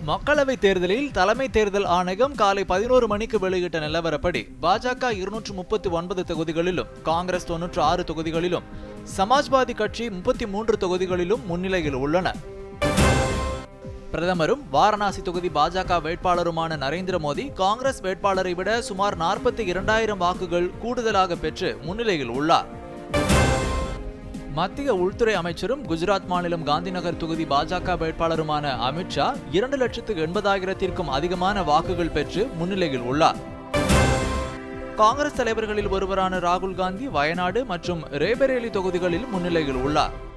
மக்களவைத் தேர்தலில் தலைமை தேர்தல் ஆணையம் காலை 11 மணிக்கு வெளியிட்ட நிலவரப்படி பாஜக 239 தொகுதிகளிலும், காங்கிரஸ் 96 தொகுதிகளிலும், சமாஜ்வாதி கட்சி 33 தொகுதிகளிலும் முன்னிலையில் உள்ளன. பிரதமரும் வாரணாசி தொகுதி பாஜக வேட்பாளருமான நரேந்திர மோடி காங்கிரஸ் வேட்பாளரை விட சுமார் 42,000 வாக்குகள் கூடுதலாக பெற்று முன்னிலையில் உள்ளார். மத்திய உள்துறை அமைச்சரும் குஜராத் மாநிலம் காந்திநகர் தொகுதி பாஜக வேட்பாளருமான அமித்ஷா 2,80,000க்கும் அதிகமான வாக்குகள் பெற்று முன்னிலையில் உள்ளார். காங்கிரஸ் தலைவர்களில் ஒருவரான ராகுல் காந்தி வயநாடு மற்றும் ரேபரேலி தொகுதிகளில் முன்னிலையில் உள்ளார்.